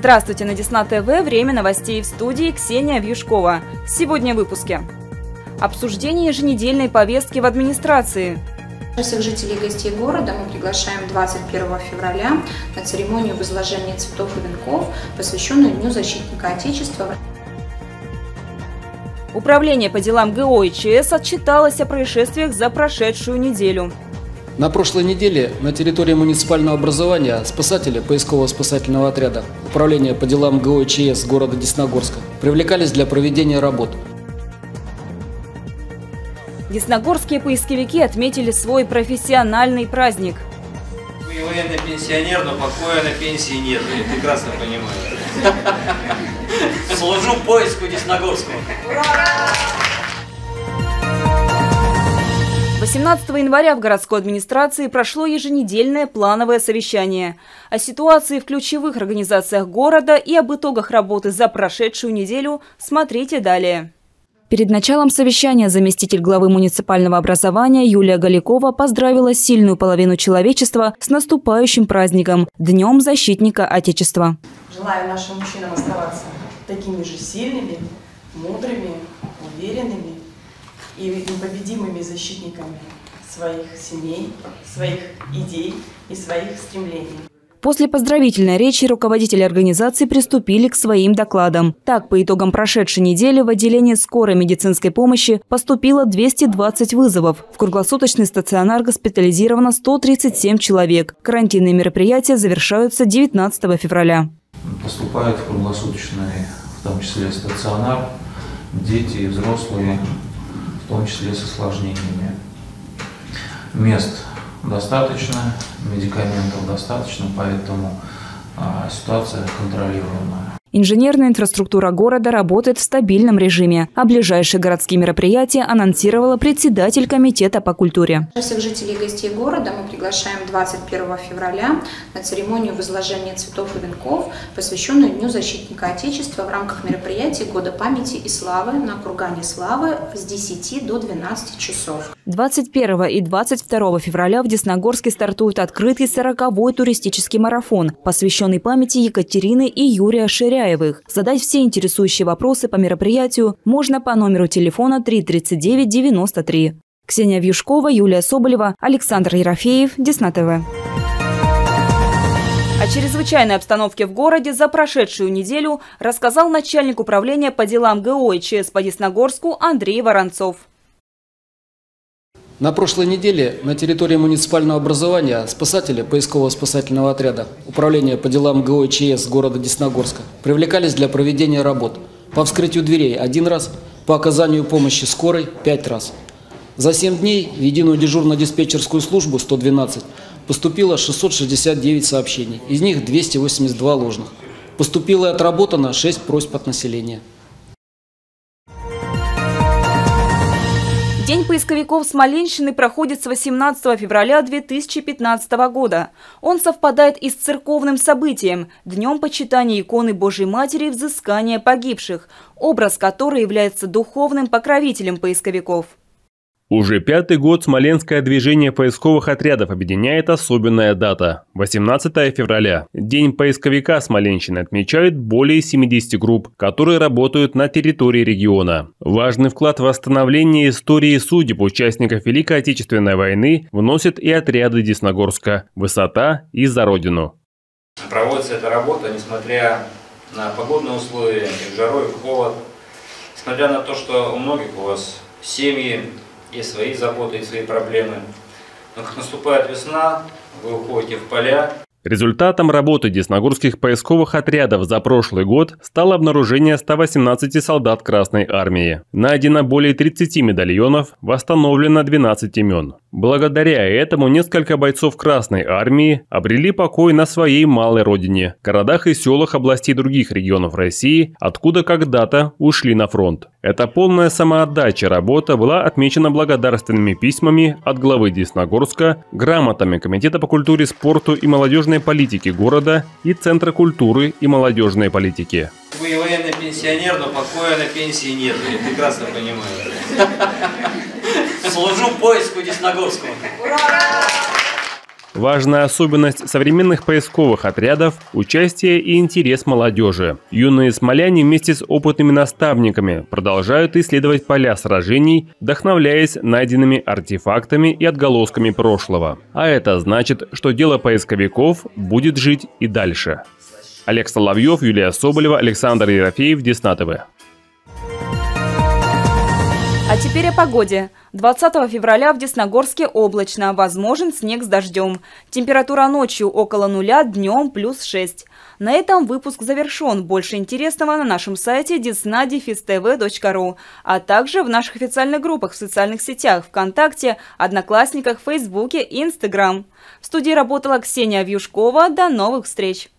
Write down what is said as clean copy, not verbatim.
Здравствуйте, на Десна ТВ. Время новостей, в студии Ксения Вьюшкова. Сегодня в выпуске. Обсуждение еженедельной повестки в администрации. Всех жителей и гостей города мы приглашаем 21 февраля на церемонию возложения цветов и венков, посвященную Дню защитника Отечества. Управление по делам ГО и ЧС отчиталось о происшествиях за прошедшую неделю. На прошлой неделе на территории муниципального образования спасатели поисково-спасательного отряда Управления по делам ГО и ЧС города Десногорска привлекались для проведения работ. Десногорские поисковики отметили свой профессиональный праздник. Вы военный пенсионер, но покоя на пенсии нет, я прекрасно понимаю. Служу поиску Десногорского. 18 января в городской администрации прошло еженедельное плановое совещание. О ситуации в ключевых организациях города и об итогах работы за прошедшую неделю смотрите далее. Перед началом совещания заместитель главы муниципального образования Юлия Галикова поздравила сильную половину человечества с наступающим праздником – Днем защитника Отечества. Желаю нашим мужчинам оставаться такими же сильными, мудрыми, уверенными и непобедимыми защитниками своих семей, своих идей и своих стремлений. После поздравительной речи руководители организации приступили к своим докладам. Так, по итогам прошедшей недели в отделение скорой медицинской помощи поступило 220 вызовов. В круглосуточный стационар госпитализировано 137 человек. Карантинные мероприятия завершаются 19 февраля. Поступают в круглосуточный, в том числе стационар, дети и взрослые, в том числе с осложнениями. Мест достаточно, медикаментов достаточно, поэтому ситуация контролируемая. Инженерная инфраструктура города работает в стабильном режиме, а ближайшие городские мероприятия анонсировала председатель комитета по культуре. Всех жителей и гостей города мы приглашаем 21 февраля на церемонию возложения цветов и венков, посвященную Дню защитника Отечества в рамках мероприятий Года памяти и славы на кургане славы с 10 до 12 часов. 21 и 22 февраля в Десногорске стартует открытый 40-й туристический марафон, посвященный памяти Екатерины и Юрия Ширяевых. Задать все интересующие вопросы по мероприятию можно по номеру телефона 339 93. Ксения Вьюшкова, Юлия Соболева, Александр Ерофеев, Десна ТВ. О чрезвычайной обстановке в городе за прошедшую неделю рассказал начальник управления по делам ГО и ЧС по Десногорску Андрей Воронцов. На прошлой неделе на территории муниципального образования спасатели поисково-спасательного отряда Управления по делам ГО и ЧС города Десногорска привлекались для проведения работ по вскрытию дверей 1 раз, по оказанию помощи скорой 5 раз. За 7 дней в единую дежурно-диспетчерскую службу 112 поступило 669 сообщений, из них 282 ложных. Поступило и отработано 6 просьб от населения. День поисковиков Смоленщины проходит с 18 февраля 2015 года. Он совпадает и с церковным событием – Днем почитания иконы Божьей Матери и взыскания погибших, образ которой является духовным покровителем поисковиков. Уже 5-й год смоленское движение поисковых отрядов объединяет особенная дата – 18 февраля. День поисковика Смоленщины отмечают более 70 групп, которые работают на территории региона. Важный вклад в восстановление истории судеб участников Великой Отечественной войны вносят и отряды Десногорска «Высота» и «За Родину». Проводится эта работа, несмотря на погодные условия, и жару, и холод, несмотря на то, что у многих у вас семьи, есть свои заботы и свои проблемы. Но как наступает весна, вы уходите в поля. Результатом работы десногорских поисковых отрядов за прошлый год стало обнаружение 118 солдат Красной Армии. Найдено более 30 медальонов, восстановлено 12 имен. Благодаря этому несколько бойцов Красной Армии обрели покой на своей малой родине, городах и селах областей других регионов России, откуда когда-то ушли на фронт. Эта полная самоотдача работа была отмечена благодарственными письмами от главы Десногорска, грамотами Комитета по культуре, спорту и молодежной политике города и Центра культуры и молодежной политики. Вы военный пенсионер, но покоя на пенсии нет, я прекрасно понимаю. Служу поиску Десногорского. Важная особенность современных поисковых отрядов – участие и интерес молодежи. Юные смоляне вместе с опытными наставниками продолжают исследовать поля сражений, вдохновляясь найденными артефактами и отголосками прошлого. А это значит, что дело поисковиков будет жить и дальше. Олег Соловьев, Юлия Соболева, Александр Ерофеев, Десна ТВ. А теперь о погоде. 20 февраля в Десногорске облачно, возможен снег с дождем. Температура ночью около 0, днем +6. На этом выпуск завершен. Больше интересного на нашем сайте desna-tv.ru, а также в наших официальных группах в социальных сетях ВКонтакте, Одноклассниках, Фейсбуке и Инстаграм. В студии работала Ксения Вьюшкова. До новых встреч!